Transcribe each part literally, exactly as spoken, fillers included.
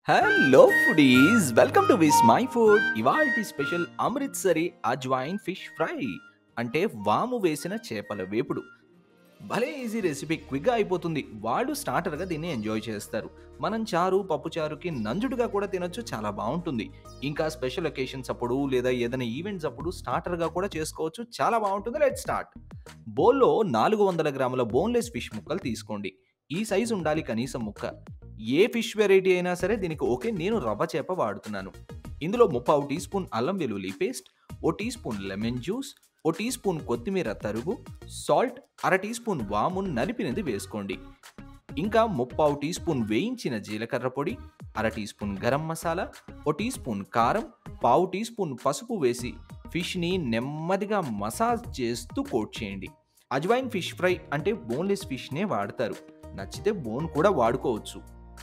Hello foodies, welcome to Vismai food. ఇవాల్టి special Amritsari ajwain fish fry అంటే వాము వేసిన చేపల వేపుడు. భలే ఈజీ రెసిపీ, క్విక్గా అయిపోతుంది. వాళ్ళు స్టార్టర్గా దీన్ని ఎంజాయ్ చేస్తారు. మనం చారు, పప్పు చారుకి నంజుడుగా కూడా తినొచ్చు, చాలా బాగుంటుంది. ఇంకా స్పెషల్ ఒకేషన్స్ అప్పుడు లేదా ఏదైనా ఈవెంట్స్ అప్పుడు స్టార్టర్గా కూడా చేసుకోవచ్చు, చాలా బాగుంటుంది. Let start. బౌల్లో నాలుగు వందల గ్రాముల బోన్లెస్ ఫిష్ ముక్కలు తీసుకోండి. ఈ సైజు ఉండాలి కనీసం ముక్క. ఏ ఫిష్ వెరైటీ అయినా సరే దీనికి ఓకే. నేను రవ్వ చేప వాడుతున్నాను. ఇందులో ముప్పావు టీ స్పూన్ అల్లం వెల్లుల్లి పేస్ట్, ఓ టీ స్పూన్ లెమన్ జ్యూస్, ఓ టీ స్పూన్ కొత్తిమీర తరుగు, సాల్ట్, అర టీ స్పూన్ వాము నలిపినది వేసుకోండి. ఇంకా ముప్పావు టీ స్పూన్ వేయించిన జీలకర్ర పొడి, అర టీ స్పూన్ గరం మసాలా, ఓ టీ స్పూన్ కారం, పావు టీ స్పూన్ పసుపు వేసి ఫిష్ని నెమ్మదిగా మసాజ్ చేస్తూ కోట్ చేయండి. అజ్వైన్ ఫిష్ ఫ్రై అంటే బోన్లెస్ ఫిష్నే వాడతారు. నచ్చితే బోన్ కూడా వాడుకోవచ్చు.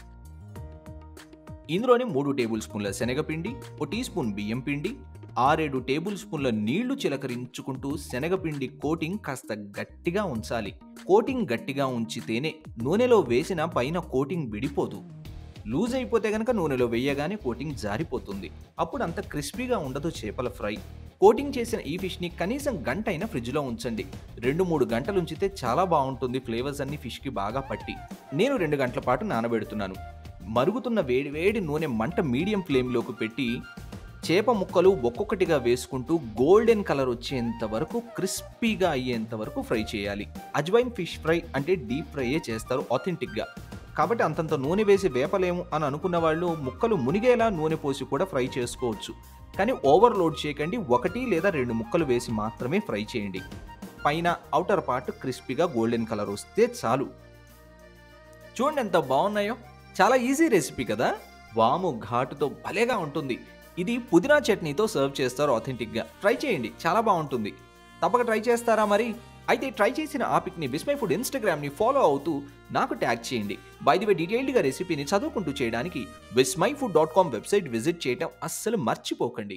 ఇందులోని మూడు టేబుల్ స్పూన్ల శనగపిండి, ఓ టీ స్పూన్ బియ్యం పిండి, ఆరేడు టేబుల్ స్పూన్ల నీళ్లు చిలకరించుకుంటూ శనగపిండి కోటింగ్ కాస్త గట్టిగా ఉంచాలి. కోటింగ్ గట్టిగా ఉంచితేనే నూనెలో వేసిన పైన కోటింగ్ విడిపోదు. లూజ్ అయిపోతే గనక నూనెలో వేయగానే కోటింగ్ జారిపోతుంది. అప్పుడు అంత క్రిస్పీగా ఉండదు చేపల ఫ్రై. కోటింగ్ చేసిన ఈ ఫిష్ని కనీసం గంట అయినా ఫ్రిడ్జ్లో ఉంచండి. రెండు మూడు గంటలు ఉంచితే చాలా బాగుంటుంది, ఫ్లేవర్స్ అన్ని ఫిష్కి బాగా పట్టి. నేను రెండు గంటల పాటు నానబెడుతున్నాను. మరుగుతున్న వేడి వేడి నూనె మంట మీడియం ఫ్లేమ్లోకి పెట్టి చేప ముక్కలు ఒక్కొక్కటిగా వేసుకుంటూ గోల్డెన్ కలర్ వచ్చేంత వరకు, క్రిస్పీగా అయ్యేంత వరకు ఫ్రై చేయాలి. అజ్వైన్ ఫిష్ ఫ్రై అంటే డీప్ ఫ్రైయే చేస్తారు ఆథెంటిక్గా. కాబట్టి అంతంత నూనె వేసి వేపలేము అని అనుకున్న వాళ్ళు ముక్కలు మునిగేలా నూనె పోసి కూడా ఫ్రై చేసుకోవచ్చు. కానీ ఓవర్లోడ్ చేయకండి. ఒకటి లేదా రెండు ముక్కలు వేసి మాత్రమే ఫ్రై చేయండి. పైన ఔటర్ పార్ట్ క్రిస్పీగా గోల్డెన్ కలర్ వస్తే చాలు. చూడండి ఎంత బాగున్నాయో. చాలా ఈజీ రెసిపీ కదా. వాము ఘాటుతో భలేగా ఉంటుంది. ఇది పుదీనా చట్నీతో సర్వ్ చేస్తారు ఆథెంటిక్గా. ట్రై చేయండి, చాలా బాగుంటుంది. తప్పక ట్రై చేస్తారా మరి? అయితే ట్రై చేసిన ఆ పిక్ని విస్మై ఫుడ్ ఇన్స్టాగ్రామ్ని ఫాలో అవుతూ నాకు ట్యాగ్ చేయండి. బై ది వే, డీటెయిల్డ్గా రెసిపీని చదువుకుంటూ చేయడానికి Vismai food dot com website visit చేయడం అస్సలు మర్చిపోకండి.